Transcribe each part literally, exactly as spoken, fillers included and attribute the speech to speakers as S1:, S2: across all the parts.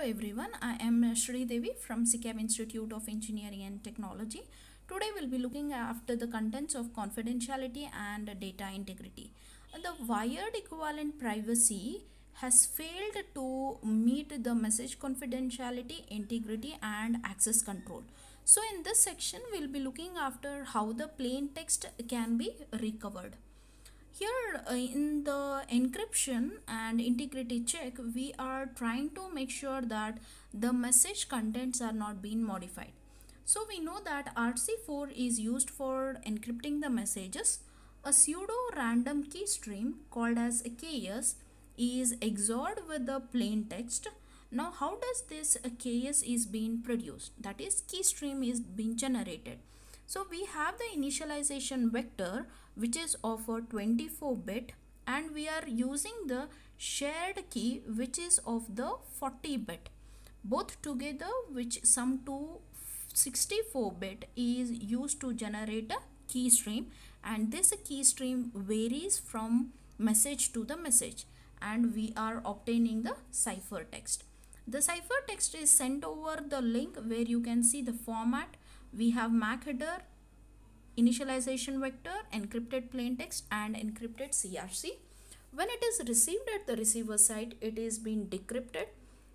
S1: everyone, I am Shri Devi from SICAV Institute of Engineering and Technology. Today we'll be looking after the contents of confidentiality and data integrity. The wired equivalent privacy has failed to meet the message confidentiality, integrity and access control. So in this section we'll be looking after how the plain text can be recovered. Here uh, in the encryption and integrity check, we are trying to make sure that the message contents are not being modified. So we know that R C four is used for encrypting the messages. A pseudo random key stream called as a K S is X O R'd with the plain text. Now how does this uh, K S is being produced? That is, key stream is being generated. So we have the initialization vector which is of a twenty-four bit, and we are using the shared key which is of the forty bit. Both together which sum to sixty-four bit is used to generate a key stream, and this key stream varies from message to the message, and we are obtaining the ciphertext. The ciphertext is sent over the link where you can see the format. We have M A C header, initialization vector, encrypted plaintext and encrypted C R C. When it is received at the receiver side, it is being decrypted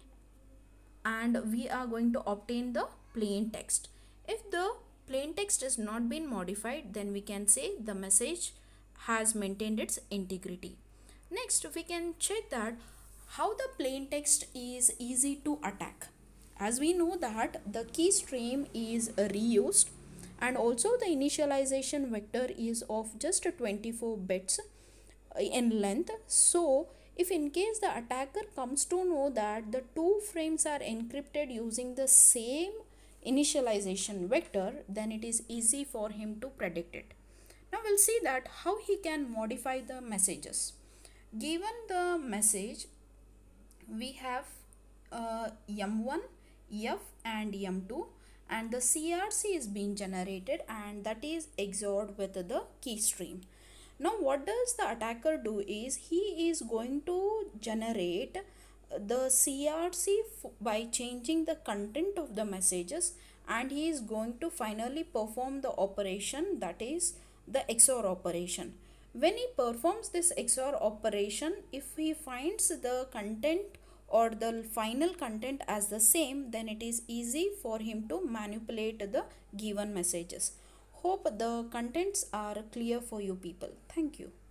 S1: and we are going to obtain the plain text. If the plain text is not been modified, then we can say the message has maintained its integrity. Next, we can check that how the plain text is easy to attack. As we know that the key stream is reused, and also the initialization vector is of just twenty-four bits in length. So if in case the attacker comes to know that the two frames are encrypted using the same initialization vector, then it is easy for him to predict it. Now we'll see that how he can modify the messages. Given the message, we have uh, M one, F and M two, and the C R C is being generated, and that is X O R'd with the key stream. Now what does the attacker do is he is going to generate the C R C by changing the content of the messages, and he is going to finally perform the operation, that is the X O R operation. When he performs this X O R operation, if he finds the content or the final content as the same, then it is easy for him to manipulate the given messages. Hope the contents are clear for you people. Thank you.